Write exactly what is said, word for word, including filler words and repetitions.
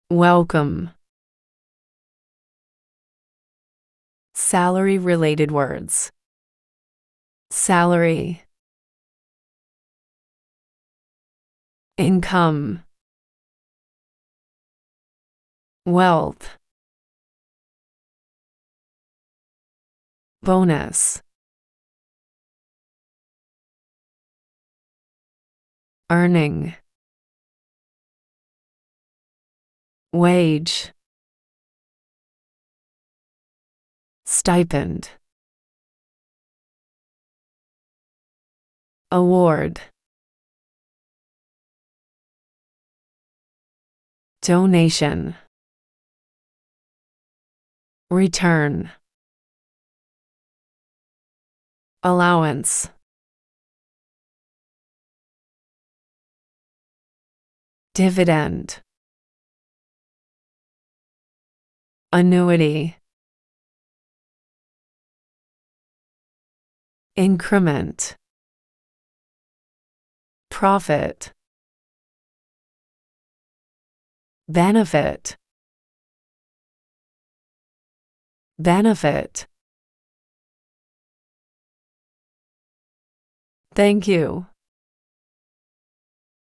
welcome. Salary-related words. Salary, income, wealth, bonus, earning, wage, stipend, award, donation, return, allowance, dividend, annuity, increment, profit, benefit, benefit. Thank you.